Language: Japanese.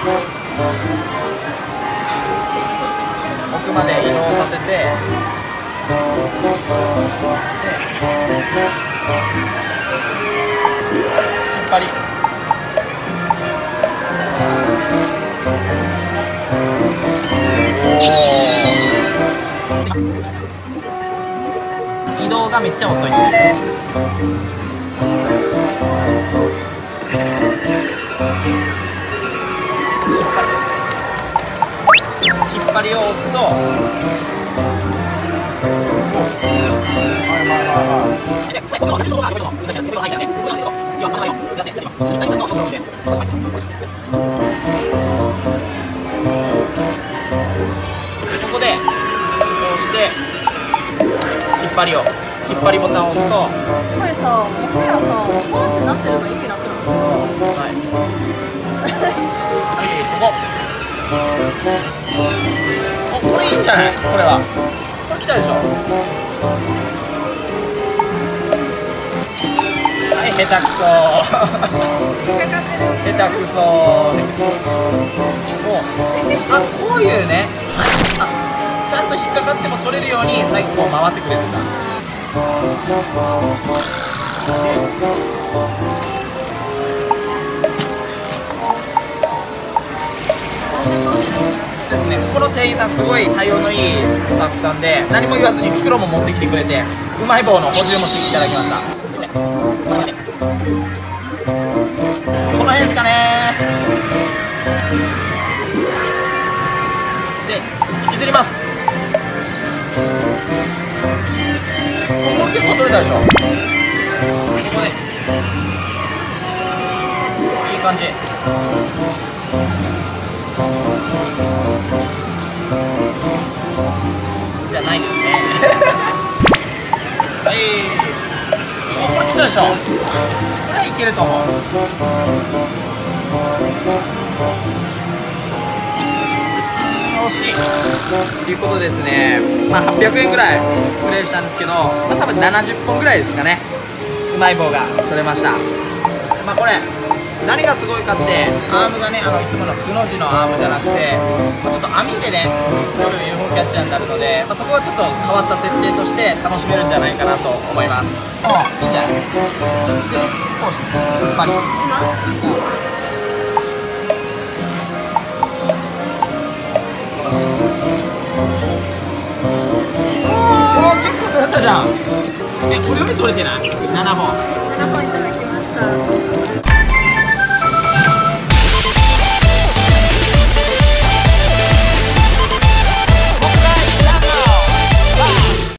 奥まで移動させて、で引っ張り、移動がめっちゃ遅いっていう。引っ張りを押すと、ここでこうして引っ張りボタンを押すと、 これさ、もはやさ、ポンってなってるの意味なくない？ はい、ここれいいんじゃない？これはこれ来たでしょ。はい、下手くそ引っかかってる。 下手くそもう、こういうね、ちゃんと引っかかっても取れるように最後こう回ってくれるんだ。ですね、ここの店員さんすごい対応のいいスタッフさんで、何も言わずに袋も持ってきてくれて、うまい棒の補充もしていただきました。この辺ですかね。で、引きずります。ここ結構取れたでしょ。ここでいい感じ。じゃないですね。はい、これ来たでしょ。これはいけると思う。惜しいっていうことですね。まあ800円ぐらいプレイしたんですけど、まあ、多分70本ぐらいですかね、うまい棒が取れました。まあこれ何がすごいかって、アームがね、いつものくの字のアームじゃなくて、まあ、ちょっと網でね取る UFO キャッチャーになるので、まあ、そこはちょっと変わった設定として楽しめるんじゃないかなと思います。ああ、いいんじゃない。で、こうして引っ張り、結構取れたじゃん。これより取れてない？7本。 7本いただきました。